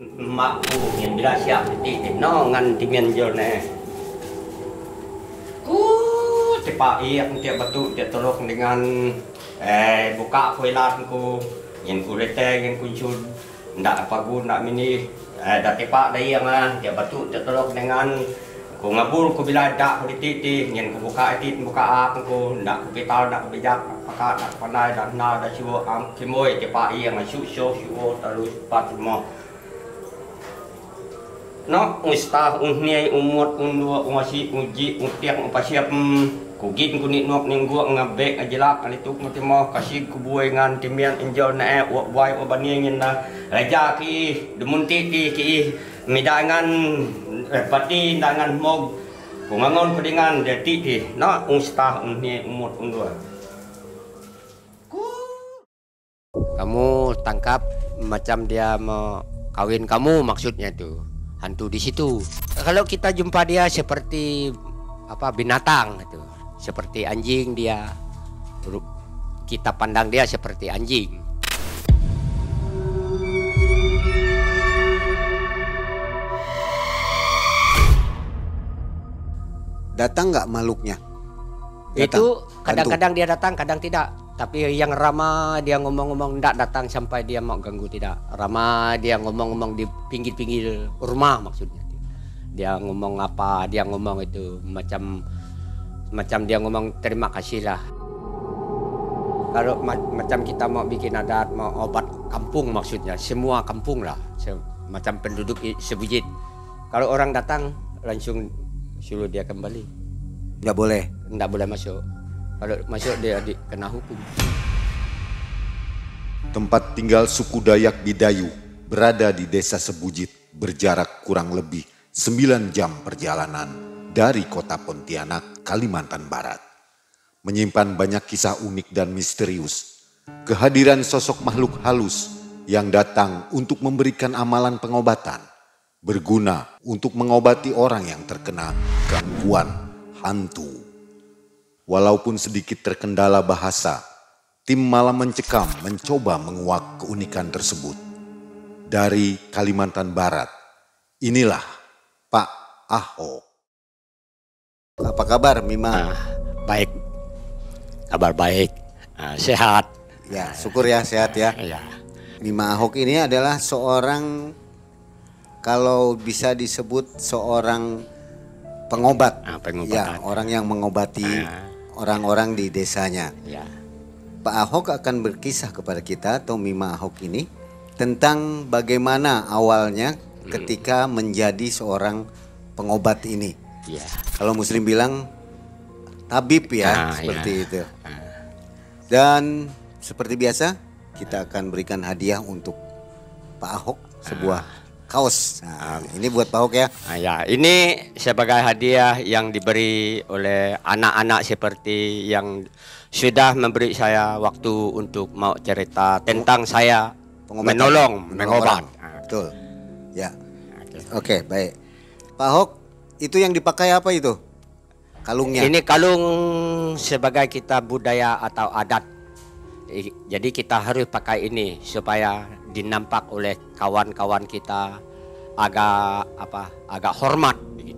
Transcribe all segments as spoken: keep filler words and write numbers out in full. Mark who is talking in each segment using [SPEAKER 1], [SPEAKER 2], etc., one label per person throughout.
[SPEAKER 1] Makku yang bila siap di no ngan timen jone. Ku cepat iya tiap batu tiap tolong dengan eh buka kuilanku yang kulete yang kuncul ndak apa guna mini eh dak tepak dai yang ah tiap batu tiap tolong dengan ku ngabul ku bila dak politik ti yang ku buka itu buka aku ndak ku pital ndak ku bijak pakak ndak pandai dan na dak siwo am kimoy cepat iya masuk show show terus pat semua. No, ustah unniai umut undua umasi uji utiak upasiap kugin kunit nok ninggua ngabek ajelak alituk matimo kasih kubuai ngan timian injol na e wak buai obaniengin na raja ki demunti ti ki midangan pati dangan mog kungangon kudingan deti ti no ustah unniai umut undua.
[SPEAKER 2] Kamu tangkap macam dia mau kawin kamu maksudnya tuh. Hantu di situ. Kalau kita jumpa dia seperti apa binatang itu, seperti anjing dia. Kita pandang dia seperti anjing.
[SPEAKER 3] Datang nggak makhluknya? Datang.
[SPEAKER 2] Itu kadang-kadang dia datang, kadang tidak. Tapi yang ramah dia ngomong-ngomong tidak datang sampai dia mau ganggu tidak. Ramah dia ngomong-ngomong di pinggir-pinggir rumah maksudnya. Dia ngomong apa, dia ngomong itu macam macam dia ngomong terima kasih lah. Kalau ma macam kita mau bikin adat, mau obat kampung maksudnya, semua kampung lah. Macam penduduk sebujit. Kalau orang datang langsung suruh dia kembali.
[SPEAKER 3] Nggak boleh?
[SPEAKER 2] Nggak boleh masuk. Kalau masuk dia di, kena hukum.
[SPEAKER 4] Tempat tinggal suku Dayak di Dayu berada di desa Sebujit, berjarak kurang lebih sembilan jam perjalanan dari kota Pontianak, Kalimantan Barat. Menyimpan banyak kisah unik dan misterius. Kehadiran sosok makhluk halus yang datang untuk memberikan amalan pengobatan, berguna untuk mengobati orang yang terkena gangguan hantu. Walaupun sedikit terkendala bahasa, tim Malam Mencekam mencoba menguak keunikan tersebut. Dari Kalimantan Barat, inilah Pak Ahok.
[SPEAKER 3] Apa kabar Mima?
[SPEAKER 2] Ah, baik, kabar baik, ah, sehat.
[SPEAKER 3] Ya, syukur ya sehat ya.
[SPEAKER 2] Ya.
[SPEAKER 3] Mima Ahok ini adalah seorang, kalau bisa disebut seorang pengobat.
[SPEAKER 2] Ah, pengobatan.
[SPEAKER 3] Ya, orang yang mengobati orang-orang di desanya.
[SPEAKER 2] Ya.
[SPEAKER 3] Pak Ahok akan berkisah kepada kita atau Mima Ahok ini tentang bagaimana awalnya hmm. ketika menjadi seorang pengobat ini.
[SPEAKER 2] Ya.
[SPEAKER 3] Kalau Muslim bilang tabib ya,
[SPEAKER 2] ah,
[SPEAKER 3] seperti
[SPEAKER 2] ya.
[SPEAKER 3] itu.
[SPEAKER 2] Ah.
[SPEAKER 3] Dan seperti biasa kita akan berikan hadiah untuk Pak Ahok sebuah ah. kaos. Nah, ini buat Pak Ahok ya.
[SPEAKER 2] Ah, ya, ini sebagai hadiah yang diberi oleh anak-anak seperti yang sudah memberi saya waktu untuk mau cerita tentang saya
[SPEAKER 3] Pengobatan.
[SPEAKER 2] menolong,
[SPEAKER 3] Mengobat.
[SPEAKER 2] mengobat. Ah.
[SPEAKER 3] Betul. Ya.
[SPEAKER 2] Oke.
[SPEAKER 3] Oke, baik. Pak Ahok, itu yang dipakai apa itu? Kalungnya.
[SPEAKER 2] Ini kalung sebagai kita budaya atau adat. Jadi kita harus pakai ini supaya dinampak oleh kawan-kawan kita agak apa agak hormat begitu.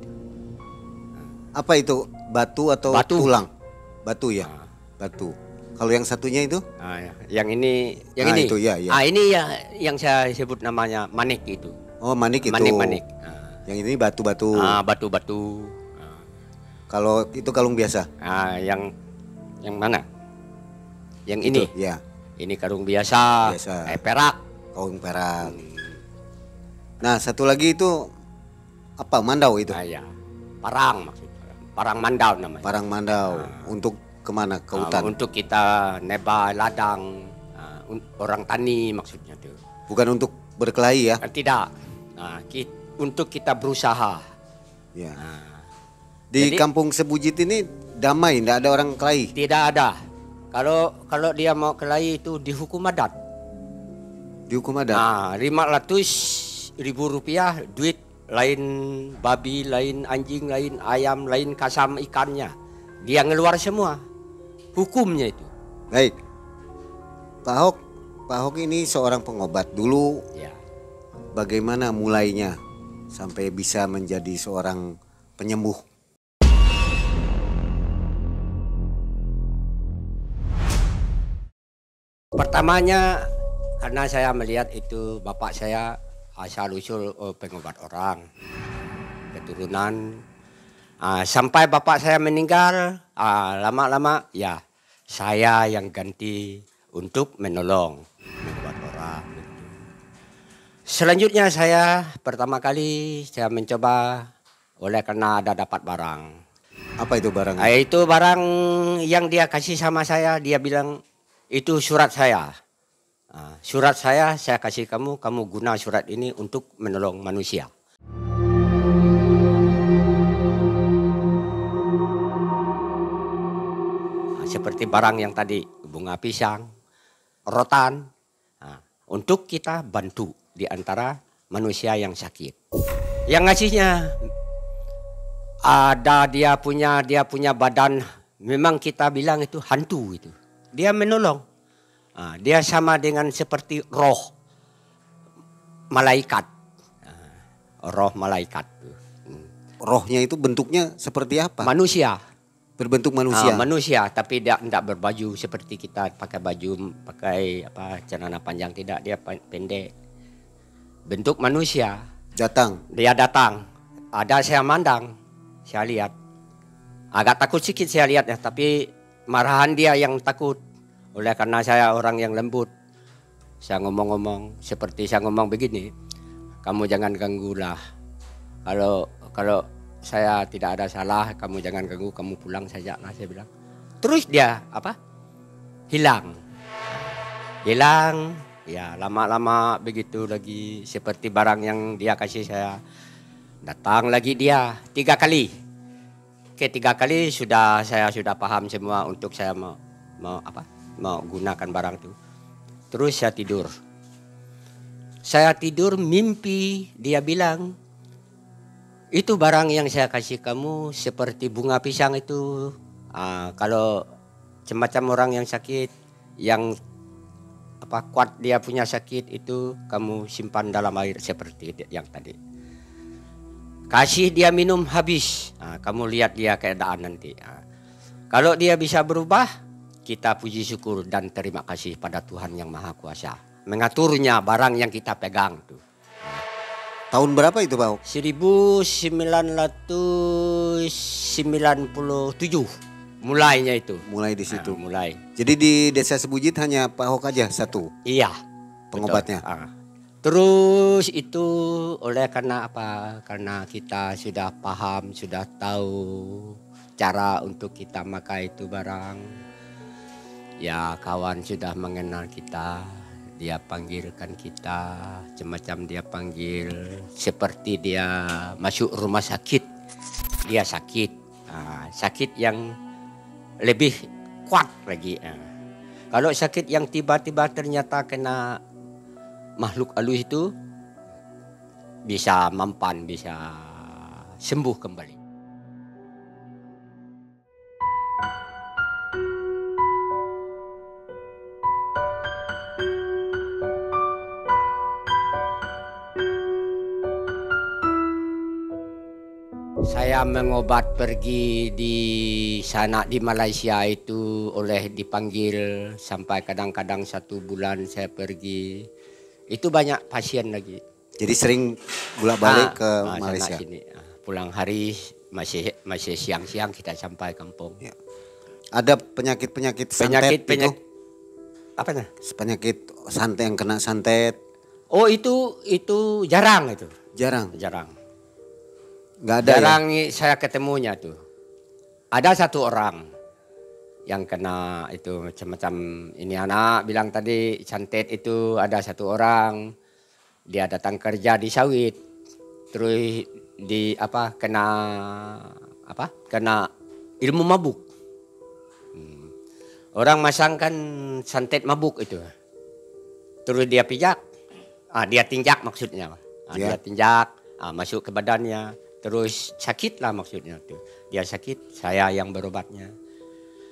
[SPEAKER 3] Apa itu, batu atau
[SPEAKER 2] Batu.
[SPEAKER 3] tulang? Batu ya,
[SPEAKER 2] Ah.
[SPEAKER 3] batu. Kalau yang satunya itu?
[SPEAKER 2] Ah, ya. Yang ini, yang
[SPEAKER 3] Ah,
[SPEAKER 2] ini.
[SPEAKER 3] itu, ya, ya.
[SPEAKER 2] Ah, ini ya yang saya sebut namanya manik itu.
[SPEAKER 3] Oh, manik itu.
[SPEAKER 2] Manik-manik. Ah.
[SPEAKER 3] Yang ini batu-batu.
[SPEAKER 2] Ah, batu-batu. Ah.
[SPEAKER 3] Kalau itu kalung biasa.
[SPEAKER 2] Ah, yang yang mana? Yang
[SPEAKER 3] Itu,
[SPEAKER 2] ini.
[SPEAKER 3] ya,
[SPEAKER 2] Ini kalung biasa.
[SPEAKER 3] Biasa.
[SPEAKER 2] Eh, perak.
[SPEAKER 3] kalung perak. Nah, satu lagi itu apa? Mandau itu.
[SPEAKER 2] Ah, ya. Parang maksudnya. Parang mandau namanya.
[SPEAKER 3] Parang mandau. Untuk kemana? Ke
[SPEAKER 2] Ah,
[SPEAKER 3] hutan.
[SPEAKER 2] untuk kita neba ladang, ah, un- orang tani maksudnya tuh.
[SPEAKER 3] Bukan untuk berkelahi ya.
[SPEAKER 2] Ah, tidak. Nah, ki- untuk kita berusaha.
[SPEAKER 3] Ya.
[SPEAKER 2] Nah,
[SPEAKER 3] Di
[SPEAKER 2] jadi-
[SPEAKER 3] kampung Sebujit ini damai, tidak ada orang kelahi.
[SPEAKER 2] tidak ada. Kalau kalau dia mau kelahi itu dihukum adat.
[SPEAKER 3] Dihukum adat.
[SPEAKER 2] Nah, lima ratus ribu rupiah duit lain babi, lain anjing, lain ayam, lain kasam ikannya. Dia ngeluar semua. Hukumnya itu.
[SPEAKER 3] Baik. Pak Ahok, Pak Ahok ini seorang pengobat dulu.
[SPEAKER 2] Ya.
[SPEAKER 3] bagaimana mulainya sampai bisa menjadi seorang penyembuh?
[SPEAKER 2] Pertamanya karena saya melihat itu bapak saya asal usul oh, pengobat orang keturunan. Ah, sampai bapak saya meninggal, ah, lama-lama ya saya yang ganti untuk menolong mengobat orang. Selanjutnya saya pertama kali saya mencoba oleh karena ada dapat barang.
[SPEAKER 3] Apa itu barang?
[SPEAKER 2] Ah, itu barang yang dia kasih sama saya, dia bilang itu surat saya. Ah, surat saya saya kasih kamu, kamu guna surat ini untuk menolong manusia. Seperti barang yang tadi, bunga pisang, rotan, nah, untuk kita bantu di antara manusia yang sakit. Yang ngasihnya ada dia punya dia punya badan, memang kita bilang itu hantu itu. Dia menolong, nah, dia sama dengan seperti roh malaikat, nah, roh malaikat.
[SPEAKER 3] Rohnya itu bentuknya seperti apa?
[SPEAKER 2] Manusia.
[SPEAKER 3] Berbentuk manusia.
[SPEAKER 2] Ah, manusia, tapi dia tidak berbaju seperti kita pakai baju, pakai apa celana panjang, tidak, dia pendek. Bentuk manusia.
[SPEAKER 3] Datang.
[SPEAKER 2] Dia datang. Ada saya mandang, saya lihat. Agak takut sedikit saya lihat ya, tapi marahan dia yang takut. Oleh karena saya orang yang lembut. Saya ngomong-ngomong seperti saya ngomong begini, kamu jangan ganggulah. Kalau kalau saya tidak ada salah, kamu jangan ganggu, kamu pulang saja lah, saya bilang. Terus dia apa? Hilang. Hilang, ya lama-lama begitu lagi seperti barang yang dia kasih saya. Datang lagi dia tiga kali. Ketiga kali sudah saya sudah paham semua untuk saya mau mau apa? Mau gunakan barang itu. Terus saya tidur. Saya tidur mimpi dia bilang, itu barang yang saya kasih kamu seperti bunga pisang itu. Ah, kalau semacam orang yang sakit, yang apa kuat dia punya sakit itu kamu simpan dalam air seperti yang tadi. Kasih dia minum habis, ah, kamu lihat dia keadaan nanti. Ah, kalau dia bisa berubah, kita puji syukur dan terima kasih pada Tuhan yang Maha Kuasa. Mengaturnya barang yang kita pegang tuh.
[SPEAKER 3] Tahun berapa itu Pak?
[SPEAKER 2] seribu sembilan ratus sembilan puluh tujuh mulainya itu.
[SPEAKER 3] Mulai di situ.
[SPEAKER 2] Nah, mulai.
[SPEAKER 3] Jadi di Desa Sebujit hanya Pak Ahok aja satu
[SPEAKER 2] Iya.
[SPEAKER 3] pengobatnya.
[SPEAKER 2] Ah. Terus itu oleh karena apa? Karena kita sudah paham, sudah tahu cara untuk kita makai itu barang. Ya kawan sudah mengenal kita. Dia panggilkan kita, semacam dia panggil seperti dia masuk rumah sakit. Dia sakit, nah, sakit yang lebih kuat lagi. Nah, kalau sakit yang tiba-tiba ternyata kena makhluk halus itu bisa mempan, bisa sembuh kembali. Saya mengobat pergi di sana di Malaysia itu oleh dipanggil sampai kadang-kadang satu bulan saya pergi. Itu banyak pasien lagi.
[SPEAKER 3] Jadi sering bolak-balik
[SPEAKER 2] Ah,
[SPEAKER 3] ke
[SPEAKER 2] ah,
[SPEAKER 3] Malaysia.
[SPEAKER 2] sana sini. Ah, pulang hari masih masih siang-siang kita sampai kampung.
[SPEAKER 3] Ya. Ada penyakit-penyakit santet
[SPEAKER 2] Penyakit
[SPEAKER 3] itu?
[SPEAKER 2] penyakit apa nah?
[SPEAKER 3] Penyakit santet yang kena santet
[SPEAKER 2] Oh itu itu jarang itu.
[SPEAKER 3] jarang.
[SPEAKER 2] Jarang.
[SPEAKER 3] Nggak ada
[SPEAKER 2] Jarang
[SPEAKER 3] ya?
[SPEAKER 2] saya ketemunya tuh. Ada satu orang yang kena itu semacam ini anak bilang tadi santet itu ada satu orang dia datang kerja di sawit terus di apa kena apa kena ilmu mabuk. Hmm. Orang masangkan santet mabuk itu. Terus dia pijak, ah, dia tinjak maksudnya. Ah,
[SPEAKER 3] Ya.
[SPEAKER 2] Dia tinjak, ah, masuk ke badannya. Terus sakit lah maksudnya tuh. Dia sakit, saya yang berobatnya.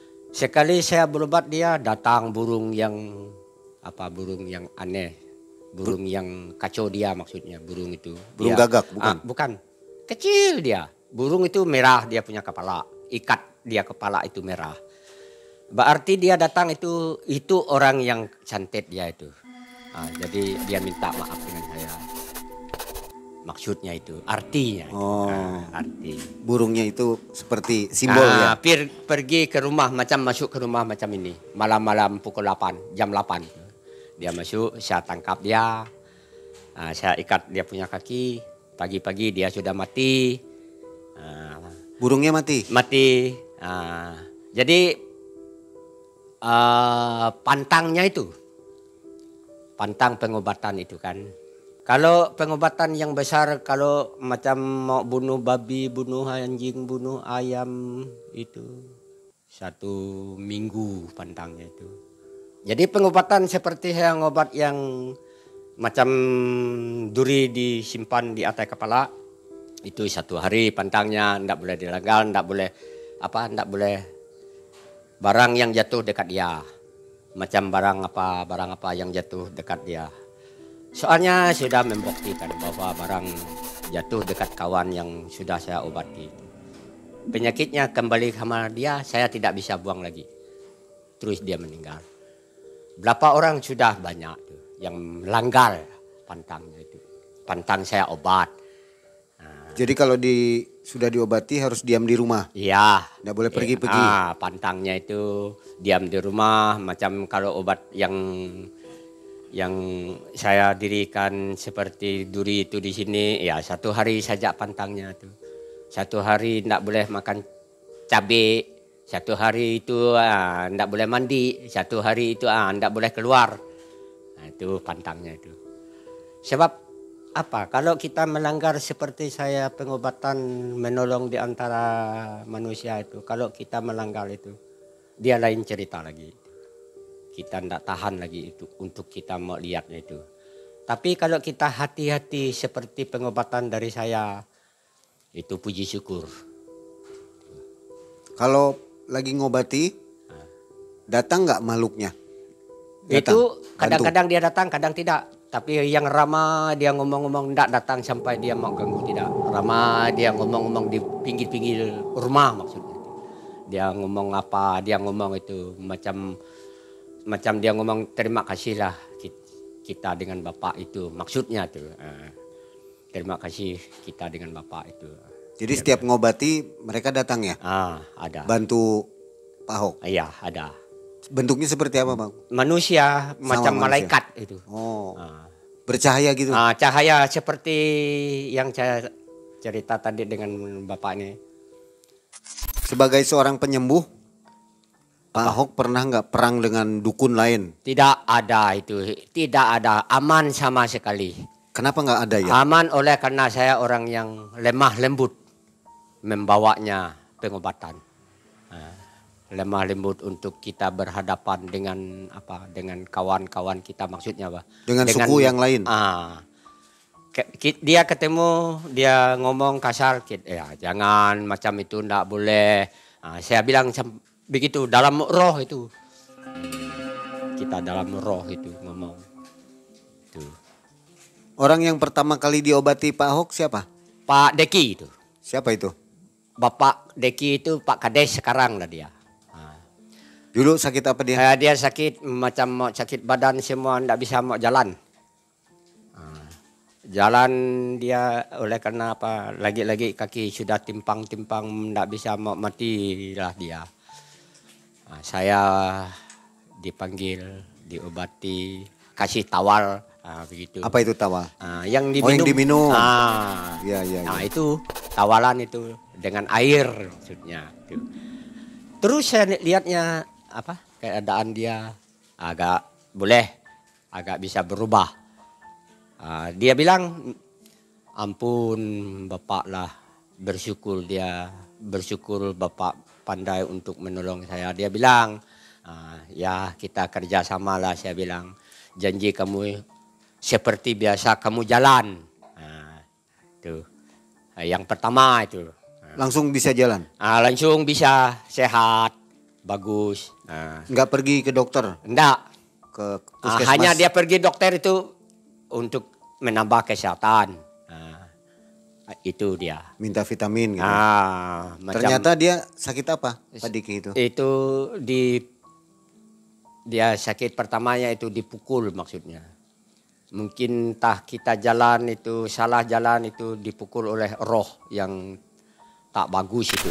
[SPEAKER 2] Sekali saya berobat dia datang burung yang apa burung yang aneh. Burung yang kacau dia maksudnya, burung itu.
[SPEAKER 3] Burung
[SPEAKER 2] Dia-
[SPEAKER 3] gagak, bukan?
[SPEAKER 2] Ah, bukan. Kecil dia. Burung itu merah dia punya kepala. Ikat dia kepala itu merah. Berarti dia datang itu itu orang yang santet dia itu. Ah, jadi dia minta maaf dengan saya. Maksudnya itu, artinya.
[SPEAKER 3] Oh.
[SPEAKER 2] Ah, arti.
[SPEAKER 3] Burungnya itu seperti simbol ya.
[SPEAKER 2] Ah, pir, pergi ke rumah macam masuk ke rumah macam ini. Malam-malam pukul delapan, jam delapan. Dia masuk, saya tangkap dia. Ah, saya ikat dia punya kaki. Pagi-pagi dia sudah mati. Ah,
[SPEAKER 3] Burungnya mati.
[SPEAKER 2] mati. Ah, jadi ah, pantangnya itu. Pantang pengobatan itu kan. Kalau pengobatan yang besar, kalau macam mau bunuh babi, bunuh anjing, bunuh ayam, itu satu minggu pantangnya itu. Jadi pengobatan seperti yang obat yang macam duri disimpan di atas kepala, itu satu hari pantangnya, ndak boleh dilanggar, ndak boleh apa, ndak boleh barang yang jatuh dekat dia. Macam barang apa, barang apa yang jatuh dekat dia. Soalnya sudah membuktikan bahwa barang jatuh dekat kawan yang sudah saya obati. Penyakitnya kembali sama dia, saya tidak bisa buang lagi. Terus dia meninggal. Berapa orang sudah banyak tuh yang melanggar pantangnya itu. Pantang saya obat.
[SPEAKER 3] Jadi kalau di sudah diobati harus diam di rumah.
[SPEAKER 2] Iya.
[SPEAKER 3] Nggak boleh pergi-pergi.
[SPEAKER 2] Ah, pantangnya itu diam di rumah. Macam kalau obat yang yang saya dirikan seperti duri itu di sini, ya satu hari saja pantangnya tuh. Satu hari tidak boleh makan cabai, satu hari itu ah, tidak boleh mandi, satu hari itu ah, tidak boleh keluar. Nah, itu pantangnya itu. Sebab apa? Kalau kita melanggar seperti saya pengobatan menolong di antara manusia itu, kalau kita melanggar itu, dia lain cerita lagi. Kita tidak tahan lagi itu untuk kita mau lihatnya itu. Tapi kalau kita hati-hati seperti pengobatan dari saya, itu puji syukur.
[SPEAKER 3] Kalau lagi ngobati, datang nggak makhluknya? Datang,
[SPEAKER 2] Itu
[SPEAKER 3] bantu.
[SPEAKER 2] kadang-kadang dia datang, kadang tidak. Tapi yang ramah dia ngomong-ngomong tidak datang sampai dia mau ganggu tidak. Ramah dia ngomong-ngomong di pinggir-pinggir rumah maksudnya. Dia ngomong apa, dia ngomong itu macam macam dia ngomong terima kasihlah kita dengan Bapak itu. Maksudnya tuh. Terima kasih kita dengan Bapak itu.
[SPEAKER 3] Jadi setiap ngobati mereka datang ya?
[SPEAKER 2] Ah, ada.
[SPEAKER 3] Bantu Pak Ahok.
[SPEAKER 2] Iya, ada.
[SPEAKER 3] Bentuknya seperti apa Bang?
[SPEAKER 2] Manusia
[SPEAKER 3] Sama
[SPEAKER 2] macam
[SPEAKER 3] manusia.
[SPEAKER 2] malaikat itu.
[SPEAKER 3] Oh,
[SPEAKER 2] Ah.
[SPEAKER 3] bercahaya gitu.
[SPEAKER 2] Ah, cahaya seperti yang saya cerita tadi dengan Bapak ini.
[SPEAKER 3] Sebagai seorang penyembuh, Pak Ahok pernah nggak perang dengan dukun lain?
[SPEAKER 2] Tidak ada itu, tidak ada, aman sama sekali.
[SPEAKER 3] Kenapa nggak ada ya?
[SPEAKER 2] Aman oleh karena saya orang yang lemah lembut membawanya pengobatan. Ah, lemah lembut untuk kita berhadapan dengan apa? Dengan kawan-kawan kita maksudnya Pak.
[SPEAKER 3] Dengan suku yang lain?
[SPEAKER 2] Ah, ke- ki- dia ketemu, dia ngomong kasar, kit- ya jangan macam itu, ndak boleh. Ah, saya bilang sam- begitu dalam roh itu. Kita dalam roh itu ngomong. Tuh.
[SPEAKER 3] Orang yang pertama kali diobati Pak Ahok siapa?
[SPEAKER 2] Pak Deki itu.
[SPEAKER 3] Siapa itu?
[SPEAKER 2] Bapak Deki itu Pak Kades sekarang lah dia. Ah.
[SPEAKER 3] Dulu sakit apa dia?
[SPEAKER 2] Eh, dia sakit macam mau sakit badan semua, ndak bisa mau jalan. Ah. Jalan dia oleh karena apa? Lagi-lagi kaki sudah timpang-timpang, ndak bisa mau mati lah dia. Ah, saya dipanggil, diobati, kasih tawar, ah, begitu.
[SPEAKER 3] Apa itu tawar?
[SPEAKER 2] Ah, yang
[SPEAKER 3] Oh,
[SPEAKER 2] diminum.
[SPEAKER 3] yang diminum.
[SPEAKER 2] Ah,
[SPEAKER 3] Iya, iya,
[SPEAKER 2] nah
[SPEAKER 3] iya.
[SPEAKER 2] itu tawalan itu dengan air maksudnya. Itu. Terus saya li- lihatnya apa keadaan dia agak boleh, agak bisa berubah. Ah, dia bilang ampun Bapak lah, bersyukur dia, bersyukur Bapak pandai untuk menolong saya. Dia bilang ah, ya kita kerjasama lah, saya bilang janji kamu seperti biasa kamu jalan. Nah, itu yang pertama itu.
[SPEAKER 3] Langsung bisa jalan?
[SPEAKER 2] Ah, langsung bisa sehat, bagus. Nah,
[SPEAKER 3] Nggak pergi ke dokter?
[SPEAKER 2] enggak.
[SPEAKER 3] Ke
[SPEAKER 2] Ah,
[SPEAKER 3] puskesmas?
[SPEAKER 2] hanya dia pergi dokter itu untuk menambah kesehatan. Nah, itu dia.
[SPEAKER 3] Minta vitamin gitu.
[SPEAKER 2] Ah, macam
[SPEAKER 3] Ternyata dia sakit apa Pak Diki itu?
[SPEAKER 2] itu di dia sakit pertamanya itu dipukul maksudnya. Mungkin tah kita jalan itu salah jalan itu dipukul oleh roh yang tak bagus itu.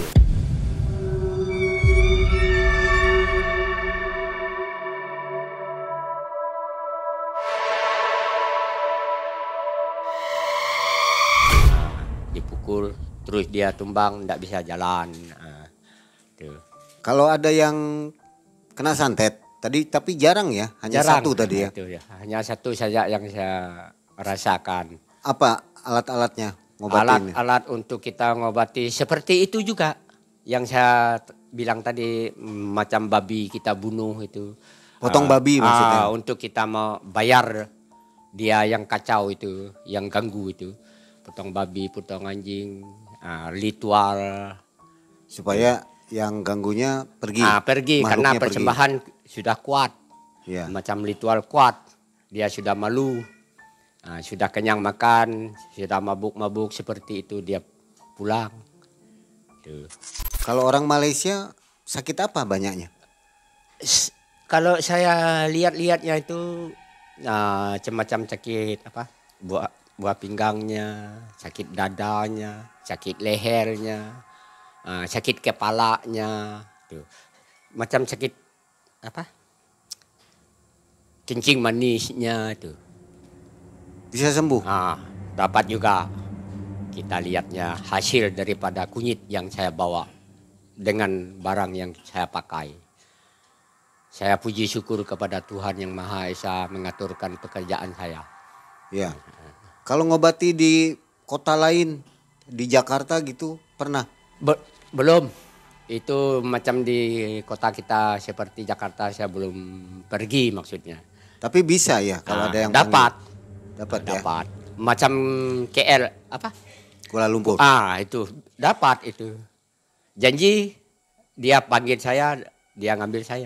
[SPEAKER 2] Dipukul terus dia tumbang tidak bisa jalan. Nah, tuh.
[SPEAKER 3] Kalau ada yang kena santet tadi, tapi jarang ya, hanya
[SPEAKER 2] Jarang.
[SPEAKER 3] satu tadi ya.
[SPEAKER 2] Itu ya. Hanya satu saja yang saya rasakan.
[SPEAKER 3] Apa alat-alatnya ngobatin?
[SPEAKER 2] Alat-alat untuk kita ngobati seperti itu juga yang saya t- bilang tadi, mm, macam babi kita bunuh itu.
[SPEAKER 3] Potong
[SPEAKER 2] Ah,
[SPEAKER 3] babi
[SPEAKER 2] ah,
[SPEAKER 3] maksudnya?
[SPEAKER 2] untuk kita mau bayar dia yang kacau itu, yang ganggu itu. Potong babi, potong anjing, ah, ritual.
[SPEAKER 3] Supaya yang ganggunya pergi.
[SPEAKER 2] Ah, pergi karena
[SPEAKER 3] makhluknya pergi.
[SPEAKER 2] persembahan sudah kuat.
[SPEAKER 3] Ya.
[SPEAKER 2] Macam ritual kuat. Dia sudah malu. Ah, sudah kenyang makan, sudah mabuk-mabuk seperti itu dia pulang. Tuh.
[SPEAKER 3] Kalau orang Malaysia sakit apa banyaknya?
[SPEAKER 2] S- Kalau saya lihat-lihatnya itu ah, macam-macam sakit apa? Buah buah pinggangnya, sakit dadanya, sakit lehernya, ah, sakit kepalanya, tuh. Macam sakit apa? Kencing manisnya itu.
[SPEAKER 3] Bisa sembuh?
[SPEAKER 2] Ah, dapat juga. Kita lihatnya hasil daripada kunyit yang saya bawa dengan barang yang saya pakai. Saya puji syukur kepada Tuhan Yang Maha Esa mengaturkan pekerjaan saya.
[SPEAKER 3] Ya. Kalau ngobati di kota lain, di Jakarta gitu, pernah?
[SPEAKER 2] Be- belum. Itu macam di kota kita seperti Jakarta saya belum pergi maksudnya.
[SPEAKER 3] Tapi bisa ya kalau
[SPEAKER 2] Ah,
[SPEAKER 3] ada yang
[SPEAKER 2] dapat.
[SPEAKER 3] panggil? Dapat ya.
[SPEAKER 2] Dapat. Macam K L apa?
[SPEAKER 3] Kuala Lumpur.
[SPEAKER 2] Ah, itu dapat itu. Janji dia panggil saya, dia ngambil saya.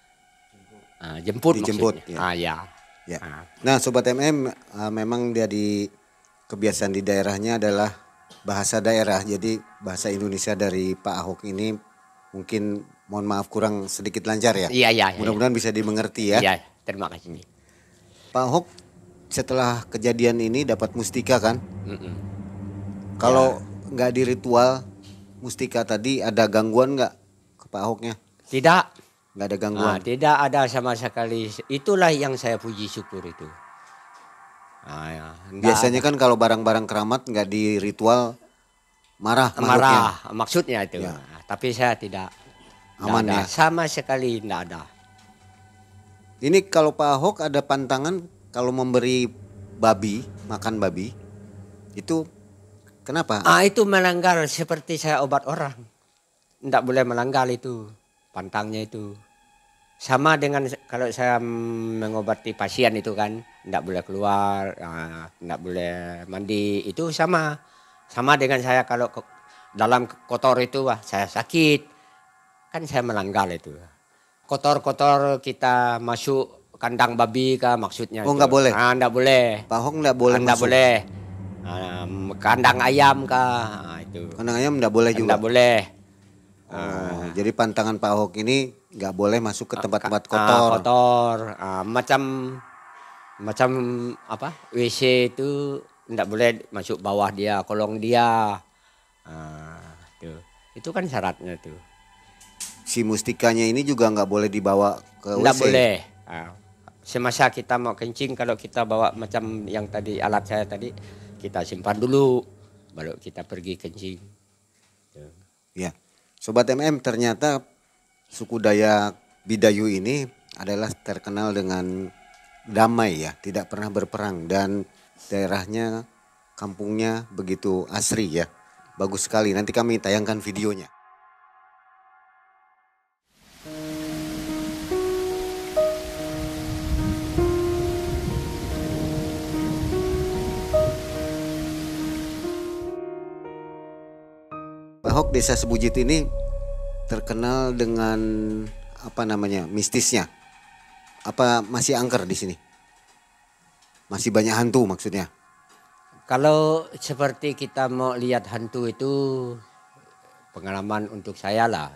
[SPEAKER 2] Ah, jemput
[SPEAKER 3] Dijemput,
[SPEAKER 2] maksudnya.
[SPEAKER 3] ya.
[SPEAKER 2] Ah, ya.
[SPEAKER 3] Ya.
[SPEAKER 2] Ah.
[SPEAKER 3] Nah, Sobat M M, uh, memang dia di kebiasaan di daerahnya adalah bahasa daerah. Jadi bahasa Indonesia dari Pak Ahok ini mungkin mohon maaf kurang sedikit lancar ya.
[SPEAKER 2] Iya, iya, iya.
[SPEAKER 3] Mudah-mudahan bisa dimengerti ya.
[SPEAKER 2] Iya, terima kasih.
[SPEAKER 3] Pak Ahok setelah kejadian ini dapat mustika kan?
[SPEAKER 2] Mm-mm.
[SPEAKER 3] Kalau nggak di ritual mustika tadi ada gangguan nggak ke Pak Ahoknya?
[SPEAKER 2] Tidak.
[SPEAKER 3] Nggak ada
[SPEAKER 2] Ah,
[SPEAKER 3] gangguan.
[SPEAKER 2] tidak ada sama sekali. Itulah yang saya puji syukur itu. Ah, ya. Nggak
[SPEAKER 3] Biasanya kan kalau barang-barang keramat nggak di ritual marah
[SPEAKER 2] ada.
[SPEAKER 3] makhluknya.
[SPEAKER 2] Marah maksudnya itu.
[SPEAKER 3] Ya.
[SPEAKER 2] Ah, tapi saya tidak. Nggak
[SPEAKER 3] Aman
[SPEAKER 2] ada.
[SPEAKER 3] ya?
[SPEAKER 2] Sama sekali tidak ada.
[SPEAKER 3] Ini kalau Pak Ahok ada pantangan kalau memberi babi, makan babi, itu kenapa?
[SPEAKER 2] Ah, itu melanggar seperti saya obat orang. Tidak boleh melanggar itu. Pantangnya itu. Sama dengan kalau saya mengobati pasien itu kan. Tidak boleh keluar, tidak boleh mandi. Itu sama. Sama dengan saya kalau ke- dalam kotor itu wah saya sakit. Kan saya melanggar itu. Kotor-kotor kita masuk kandang babi kah maksudnya.
[SPEAKER 3] Oh,
[SPEAKER 2] itu.
[SPEAKER 3] nggak boleh?
[SPEAKER 2] Ah, nggak boleh.
[SPEAKER 3] Pak Ahok nggak boleh
[SPEAKER 2] Nggak
[SPEAKER 3] masuk.
[SPEAKER 2] boleh. Um, kandang ayam kah, ah, itu.
[SPEAKER 3] Kandang ayam nggak boleh juga.
[SPEAKER 2] Nggak boleh.
[SPEAKER 3] Oh, jadi pantangan Pak Ahok ini nggak boleh masuk ke tempat-tempat
[SPEAKER 2] Ah,
[SPEAKER 3] kotor.
[SPEAKER 2] kotor. Ah, macam macam apa? W C itu nggak boleh masuk bawah dia, kolong dia. Ah, itu. Itu kan syaratnya tuh.
[SPEAKER 3] Si mustikanya ini juga nggak boleh dibawa ke W C.
[SPEAKER 2] Nggak boleh. Ah, semasa kita mau kencing kalau kita bawa macam yang tadi alat saya tadi kita simpan dulu baru kita pergi kencing. Tuh.
[SPEAKER 3] Ya, Sobat M M, ternyata suku Dayak Bidayu ini adalah terkenal dengan damai ya, tidak pernah berperang dan daerahnya, kampungnya begitu asri ya. Bagus sekali, nanti kami tayangkan videonya. Pak Ahok, Desa Sebujit ini terkenal dengan apa namanya mistisnya. Apa masih angker di sini? Masih banyak hantu maksudnya.
[SPEAKER 2] Kalau seperti kita mau lihat hantu itu pengalaman untuk saya lah.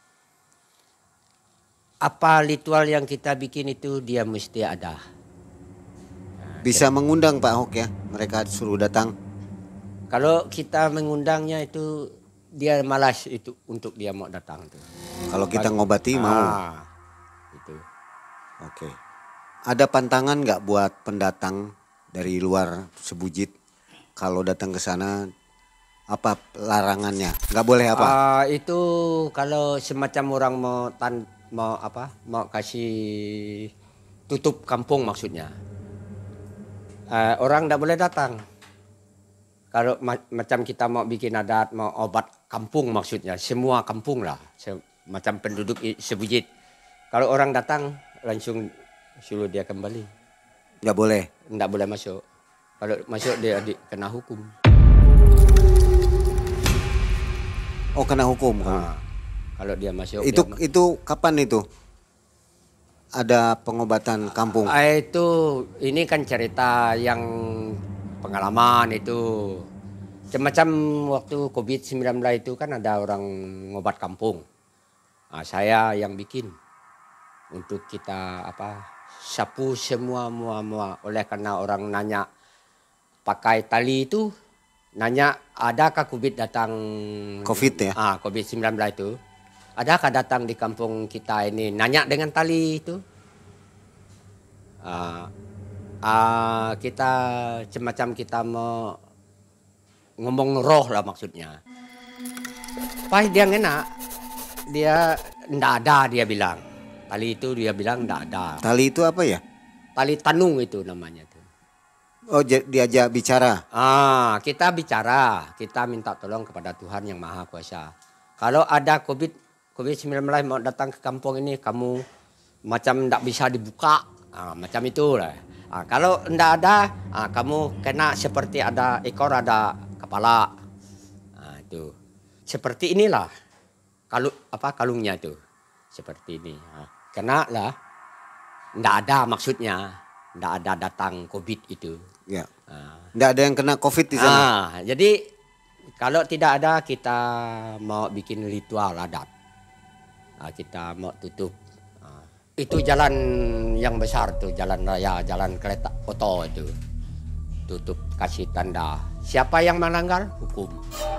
[SPEAKER 2] Apa ritual yang kita bikin itu dia mesti ada.
[SPEAKER 3] Bisa mengundang Pak Ahok ya, mereka suruh datang.
[SPEAKER 2] Kalau kita mengundangnya itu dia malas itu untuk dia mau datang tuh.
[SPEAKER 3] Kalau kita ngobati mau.
[SPEAKER 2] Ah, itu.
[SPEAKER 3] Oke. Ada pantangan nggak buat pendatang dari luar Sebujit? Kalau datang ke sana apa larangannya? Nggak boleh apa?
[SPEAKER 2] Ah, itu kalau semacam orang mau tan mau apa? Mau kasih tutup kampung maksudnya. Ah, orang nggak boleh datang. Kalau ma macam kita mau bikin adat, mau obat kampung maksudnya, semua kampung lah, macam penduduk Sebujit. Kalau orang datang langsung suruh dia kembali.
[SPEAKER 3] Nggak boleh.
[SPEAKER 2] Nggak boleh masuk. Kalau masuk dia di, kena hukum.
[SPEAKER 3] Oh kena hukum.
[SPEAKER 2] Nah, kalau dia masuk.
[SPEAKER 3] Itu
[SPEAKER 2] dia,
[SPEAKER 3] itu kapan itu? Ada pengobatan kampung.
[SPEAKER 2] Ah, itu ini kan cerita yang pengalaman itu. Semacam waktu covid sembilan belas itu kan ada orang ngobat kampung. Nah, saya yang bikin untuk kita apa sapu semua mua mua. Oleh karena orang nanya pakai tali itu, nanya adakah covid datang?
[SPEAKER 3] Covid ya?
[SPEAKER 2] Ah, covid sembilan belas itu. Adakah datang di kampung kita ini? Nanya dengan tali itu. Ah, ah, kita semacam kita mau ngomong roh lah maksudnya. Pas dia ngena, dia ndak ada dia bilang. Tali itu dia bilang ndak ada.
[SPEAKER 3] Tali itu apa ya?
[SPEAKER 2] Tali tanung itu namanya tuh.
[SPEAKER 3] Oh diajak bicara.
[SPEAKER 2] Ah, kita bicara, kita minta tolong kepada Tuhan yang Maha Kuasa. Kalau ada covid covid sembilan belas mau datang ke kampung ini, kamu macam ndak bisa dibuka, ah, macam itu lah. Ah, kalau ndak ada, ah, kamu kena seperti ada ekor, ada kepala. Ah, itu. Seperti inilah. Kalau apa kalungnya itu. Seperti ini. Ah, kena lah. Ndak ada maksudnya. Ndak ada datang covid itu.
[SPEAKER 3] Ya.
[SPEAKER 2] Ah.
[SPEAKER 3] Nggak ada yang kena covid di sana.
[SPEAKER 2] Ah, jadi kalau tidak ada kita mau bikin ritual adat. Ah, kita mau tutup. Ah, itu jalan yang besar tuh, jalan raya, jalan kereta oto itu. Tutup kasih tanda. Siapa yang melanggar hukum.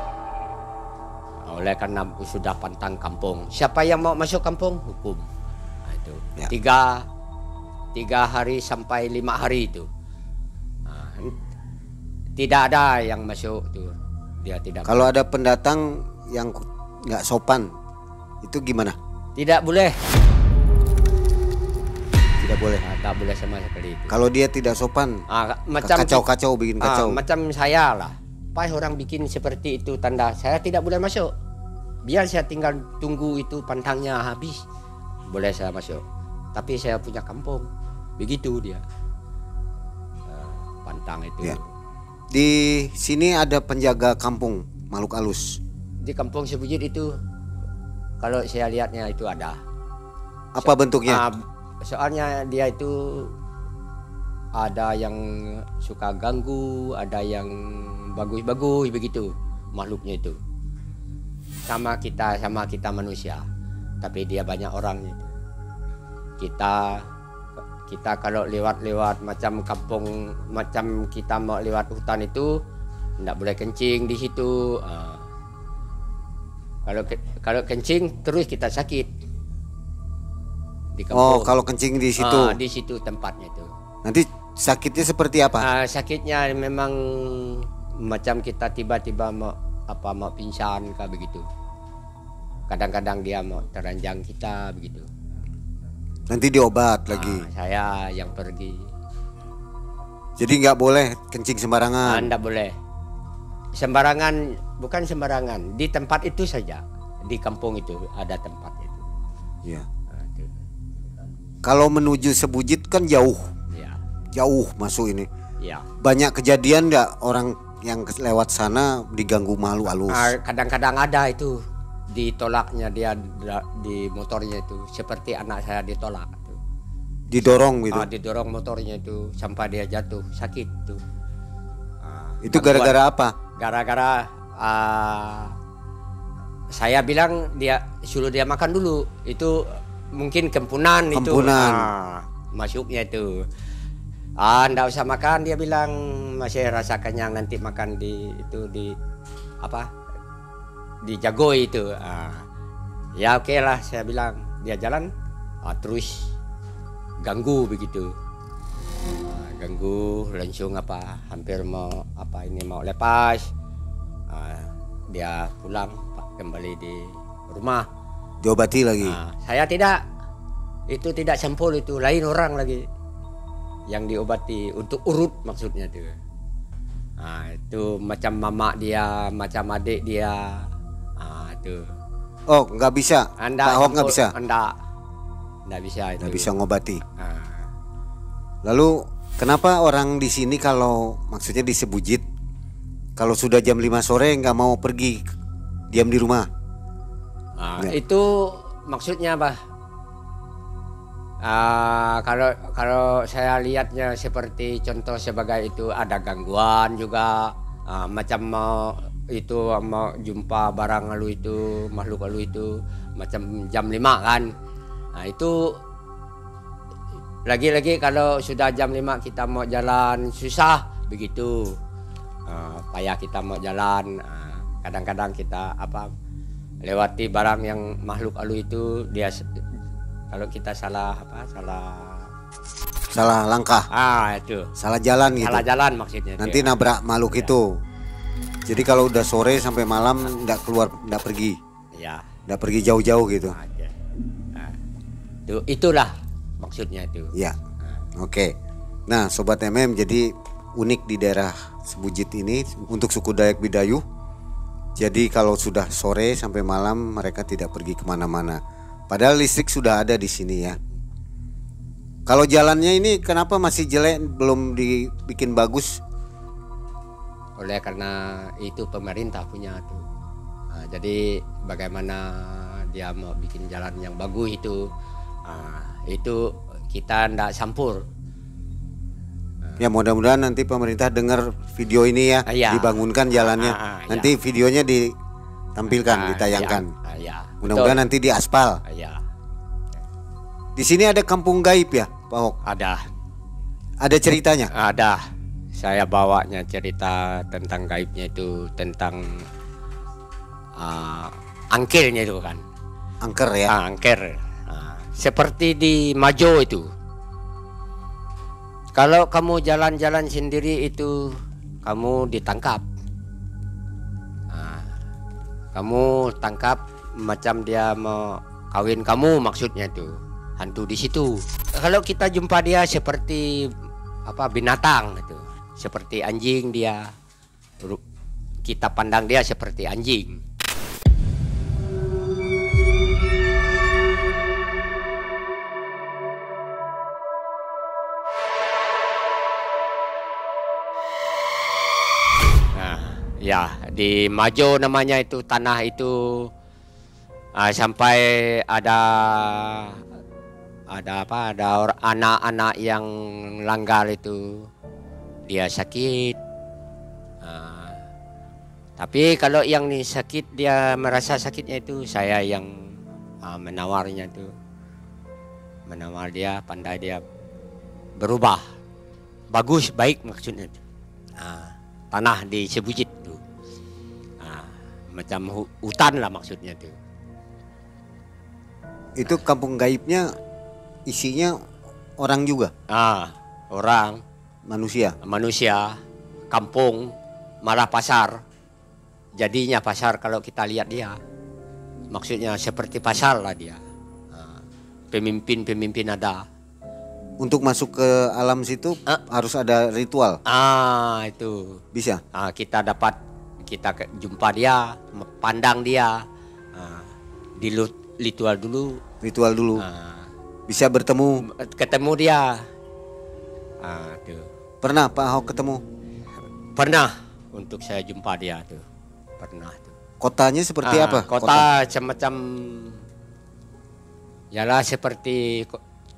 [SPEAKER 2] Oleh karena sudah pantang kampung. Siapa yang mau masuk kampung hukum. Nah, itu.
[SPEAKER 3] Ya.
[SPEAKER 2] Tiga tiga hari sampai lima hari itu. Nah, tidak ada yang masuk tuh. Dia tidak.
[SPEAKER 3] Kalau ada pendatang yang nggak sopan, itu gimana?
[SPEAKER 2] Tidak boleh.
[SPEAKER 3] Tidak boleh.
[SPEAKER 2] Nah, tak boleh sama sekali itu.
[SPEAKER 3] Kalau dia tidak sopan,
[SPEAKER 2] Ah, macam
[SPEAKER 3] kacau-kacau bikin
[SPEAKER 2] ah,
[SPEAKER 3] kacau.
[SPEAKER 2] macam saya lah. Pas orang bikin seperti itu tanda, saya tidak boleh masuk. Biar saya tinggal tunggu itu pantangnya habis. Boleh saya masuk. Tapi saya punya kampung. Begitu dia. Ah, pantang itu.
[SPEAKER 3] Ya. Di sini ada penjaga kampung makhluk halus.
[SPEAKER 2] Di kampung Sebujit itu kalau saya lihatnya itu ada.
[SPEAKER 3] Apa bentuknya?
[SPEAKER 2] Ah, soalnya dia itu ada yang suka ganggu, ada yang bagus-bagus begitu makhluknya itu. Sama kita, sama kita manusia. Tapi dia banyak orangnya. Kita kita kalau lewat-lewat macam kampung, macam kita mau lewat hutan itu tidak boleh kencing di situ. Ah. Kalau kalau kencing terus kita sakit. Di
[SPEAKER 3] Oh, kalau kencing di situ.
[SPEAKER 2] Ah, di situ tempatnya itu.
[SPEAKER 3] Nanti sakitnya seperti apa?
[SPEAKER 2] Ah, sakitnya memang macam kita tiba-tiba mau apa mau pingsan kah begitu. Kadang-kadang dia mau teranjang kita begitu.
[SPEAKER 3] Nanti diobat lagi.
[SPEAKER 2] Ah, saya yang pergi.
[SPEAKER 3] Jadi nggak boleh kencing sembarangan.
[SPEAKER 2] Anda boleh. Sembarangan, bukan sembarangan. Di tempat itu saja. Di kampung itu ada tempatnya itu.
[SPEAKER 3] Ya.
[SPEAKER 2] Ah, itu.
[SPEAKER 3] Kalau menuju Sebujit kan jauh,
[SPEAKER 2] Ya,
[SPEAKER 3] jauh masuk ini.
[SPEAKER 2] ya.
[SPEAKER 3] Banyak kejadian nggak orang yang lewat sana diganggu makhluk halus?
[SPEAKER 2] Ah, kadang-kadang ada itu. Ditolaknya dia di motornya itu. Seperti anak saya ditolak. Itu.
[SPEAKER 3] Didorong gitu.
[SPEAKER 2] Ah, didorong motornya itu sampai dia jatuh sakit tuh. Ah,
[SPEAKER 3] Itu
[SPEAKER 2] gangguan.
[SPEAKER 3] gara-gara apa?
[SPEAKER 2] Gara-gara ah, saya bilang dia suruh dia makan dulu. Itu mungkin kempunan, itu.
[SPEAKER 3] Kempunan.
[SPEAKER 2] Ah, masuknya itu. Ah, ndak usah makan, dia bilang masih rasa kenyang, nanti makan di itu di apa? Di Jagoi itu. Ah, ya oke okay lah, saya bilang. Dia jalan, ah, terus ganggu begitu. Ah, ganggu langsung apa? Hampir mau apa ini mau lepas. Ah, dia pulang kembali di rumah.
[SPEAKER 3] Diobati lagi.
[SPEAKER 2] Ah, saya tidak. Itu tidak sampul, itu lain orang lagi yang diobati untuk urut maksudnya tuh. Nah, itu macam mama dia, macam adik dia. Ah, itu.
[SPEAKER 3] Oh, nggak bisa.
[SPEAKER 2] Anda
[SPEAKER 3] Pak Ahok nggak bisa.
[SPEAKER 2] Anda nggak bisa itu.
[SPEAKER 3] Nggak bisa ngobati.
[SPEAKER 2] Ah,
[SPEAKER 3] Lalu kenapa orang di sini kalau maksudnya di Sebujit kalau sudah jam lima sore nggak mau pergi, diam di rumah?
[SPEAKER 2] ah,
[SPEAKER 3] Nggak.
[SPEAKER 2] itu maksudnya apa? Ah, kalau kalau saya lihatnya seperti contoh sebagai itu ada gangguan juga, ah, macam mau itu mau jumpa barang lalu itu makhluk lalu itu macam jam lima kan. Nah, itu lagi-lagi kalau sudah jam lima kita mau jalan susah begitu. Ah, payah kita mau jalan, ah, kadang-kadang kita apa lewati barang yang makhluk lalu itu dia kalau kita salah apa salah
[SPEAKER 3] Salah langkah,
[SPEAKER 2] ah itu
[SPEAKER 3] salah jalan gitu.
[SPEAKER 2] salah jalan maksudnya itu.
[SPEAKER 3] Nanti nabrak makhluk
[SPEAKER 2] Ya.
[SPEAKER 3] itu. Jadi kalau udah sore sampai malam nggak keluar, nggak pergi,
[SPEAKER 2] Ya,
[SPEAKER 3] nggak pergi jauh-jauh gitu.
[SPEAKER 2] aja. Nah, itu itulah maksudnya itu.
[SPEAKER 3] Ya, oke. Nah, Sobat M M, jadi unik di daerah Sebujit ini untuk suku Dayak Bidayu. Jadi kalau sudah sore sampai malam mereka tidak pergi kemana-mana. Padahal listrik sudah ada di sini ya. Kalau jalannya ini kenapa masih jelek, belum dibikin bagus?
[SPEAKER 2] Oleh karena itu pemerintah punya tuh. Nah, jadi bagaimana dia mau bikin jalan yang bagus itu, nah, itu kita ndak campur.
[SPEAKER 3] Ya mudah-mudahan nanti pemerintah dengar video ini ya,
[SPEAKER 2] Ah, ya.
[SPEAKER 3] dibangunkan jalannya.
[SPEAKER 2] Ah, ah, ah,
[SPEAKER 3] nanti videonya ditampilkan,
[SPEAKER 2] Ah,
[SPEAKER 3] ditayangkan.
[SPEAKER 2] ya, ah, ya,
[SPEAKER 3] Mudah-mudahan
[SPEAKER 2] betul.
[SPEAKER 3] nanti diaspal.
[SPEAKER 2] Ah, ya,
[SPEAKER 3] Di sini ada kampung gaib ya, Pak Ahok.
[SPEAKER 2] ada.
[SPEAKER 3] Ada ceritanya.
[SPEAKER 2] Ada, saya bawanya cerita tentang gaibnya itu tentang uh, angkernya itu kan,
[SPEAKER 3] Angker ya.
[SPEAKER 2] ah, angker. Ah, seperti di Majo itu. Kalau kamu jalan-jalan sendiri itu kamu ditangkap. Ah, kamu tangkap macam dia mau kawin kamu maksudnya itu. Hantu di situ. Kalau kita jumpa dia seperti apa binatang itu, seperti anjing dia. Ru- Kita pandang dia seperti anjing. Nah, ya di Majo namanya itu tanah itu ah, sampai ada ada apa ada or- anak-anak yang langgar itu dia sakit. Ah, tapi kalau yang nih sakit dia merasa sakitnya itu saya yang ah, menawarnya itu menawar dia pandai dia berubah bagus baik maksudnya itu. Ah, tanah di Sebujit tuh. Ah, macam hu- hutan lah maksudnya tuh.
[SPEAKER 3] Itu kampung gaibnya isinya orang juga,
[SPEAKER 2] Ah, orang,
[SPEAKER 3] manusia.
[SPEAKER 2] manusia, kampung, malah pasar. Jadinya pasar kalau kita lihat dia. Maksudnya seperti pasar lah dia. Ah, pemimpin-pemimpin ada.
[SPEAKER 3] Untuk masuk ke alam situ
[SPEAKER 2] Ah.
[SPEAKER 3] harus ada ritual.
[SPEAKER 2] Ah, itu.
[SPEAKER 3] Bisa.
[SPEAKER 2] Ah, kita dapat kita ke- jumpa dia, pandang dia. Ah, dilut ritual dulu.
[SPEAKER 3] Ritual dulu.
[SPEAKER 2] Ah,
[SPEAKER 3] Bisa bertemu.
[SPEAKER 2] ketemu dia. Ah, tuh.
[SPEAKER 3] Pernah Pak Ahok ketemu?
[SPEAKER 2] Pernah untuk saya jumpa dia tuh. Pernah tuh.
[SPEAKER 3] Kotanya seperti
[SPEAKER 2] Ah,
[SPEAKER 3] apa?
[SPEAKER 2] Kota, semacam yalah seperti ko-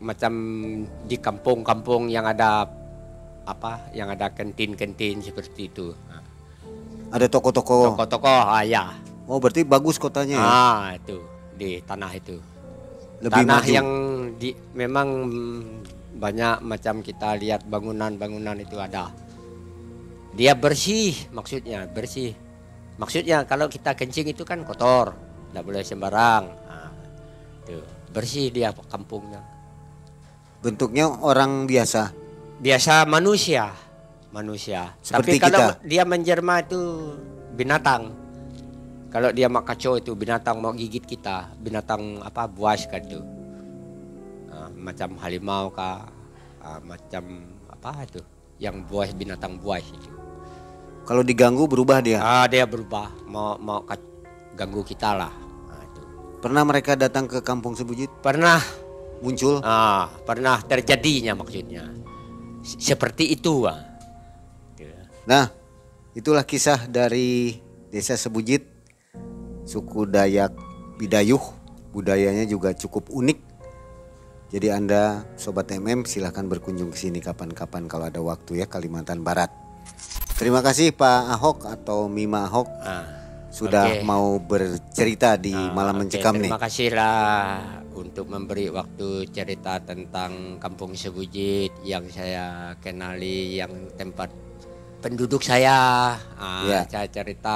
[SPEAKER 2] macam di kampung-kampung yang ada apa, yang ada kantin-kantin seperti itu.
[SPEAKER 3] Ada toko-toko.
[SPEAKER 2] Toko-toko, ah ya.
[SPEAKER 3] Oh, berarti bagus kotanya ya?
[SPEAKER 2] Ah, itu di tanah itu.
[SPEAKER 3] Lebih
[SPEAKER 2] tanah
[SPEAKER 3] maju.
[SPEAKER 2] yang di, memang banyak macam kita lihat bangunan-bangunan itu ada. Dia bersih, maksudnya bersih. Maksudnya kalau kita kencing itu kan kotor, tidak boleh sembarang. Nah, itu bersih dia kampungnya.
[SPEAKER 3] Bentuknya orang biasa.
[SPEAKER 2] Biasa manusia, manusia.
[SPEAKER 3] Seperti
[SPEAKER 2] Tapi kalau
[SPEAKER 3] kita.
[SPEAKER 2] dia menjelma itu binatang. Kalau dia mak kacau itu binatang mau gigit kita, binatang apa buas kan itu. Nah, macam harimau kah, ah, macam apa itu, yang buas, binatang buas itu.
[SPEAKER 3] Kalau diganggu berubah dia.
[SPEAKER 2] Ah, dia berubah, mau mau ganggu kita lah. Nah, itu.
[SPEAKER 3] Pernah mereka datang ke kampung Sebujit?
[SPEAKER 2] Pernah,
[SPEAKER 3] Muncul?
[SPEAKER 2] ah, pernah terjadinya maksudnya. Seperti itu. Ah.
[SPEAKER 3] Nah, itulah kisah dari Desa Sebujit, suku Dayak Bidayuh. Budayanya juga cukup unik. Jadi Anda Sobat M M silahkan berkunjung ke sini kapan-kapan kalau ada waktu ya, Kalimantan Barat. Terima kasih Pak Ahok atau Mima Ahok
[SPEAKER 2] Ah,
[SPEAKER 3] sudah
[SPEAKER 2] oke.
[SPEAKER 3] mau bercerita di
[SPEAKER 2] Ah,
[SPEAKER 3] Malam
[SPEAKER 2] oke,
[SPEAKER 3] Mencekam nih.
[SPEAKER 2] Terima kasih lah untuk memberi waktu cerita tentang Kampung Sebujit yang saya kenali, yang tempat penduduk saya. Ah,
[SPEAKER 3] Ya.
[SPEAKER 2] Saya cerita,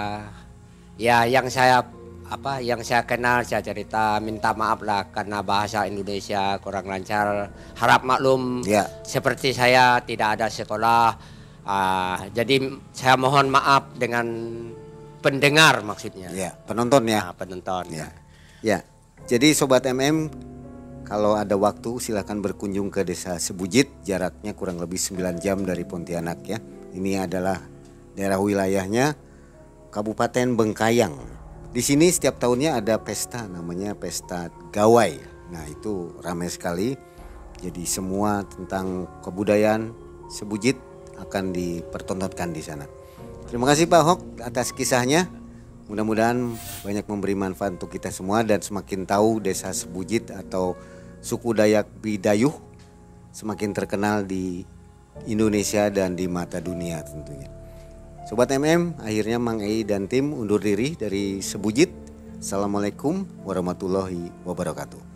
[SPEAKER 2] ya yang saya apa, yang saya kenal saya cerita. Minta maaf lah karena bahasa Indonesia kurang lancar. Harap maklum.
[SPEAKER 3] Ya.
[SPEAKER 2] Seperti saya tidak ada sekolah. Ah, jadi saya mohon maaf dengan pendengar maksudnya.
[SPEAKER 3] Ya, penonton ya.
[SPEAKER 2] Nah, penonton.
[SPEAKER 3] Ya. Ya. Jadi Sobat M M, kalau ada waktu silahkan berkunjung ke Desa Sebujit, jaraknya kurang lebih sembilan jam dari Pontianak ya. Ini adalah daerah wilayahnya Kabupaten Bengkayang. Di sini setiap tahunnya ada pesta, namanya Pesta Gawai. Nah, itu ramai sekali. Jadi semua tentang kebudayaan Sebujit akan dipertontonkan di sana. Terima kasih Pak Ahok atas kisahnya. Mudah-mudahan banyak memberi manfaat untuk kita semua dan semakin tahu Desa Sebujit atau suku Dayak Bidayuh semakin terkenal di Indonesia dan di mata dunia tentunya. Sobat M M, akhirnya Mang Ei dan tim undur diri dari Sebujit. Assalamualaikum warahmatullahi wabarakatuh.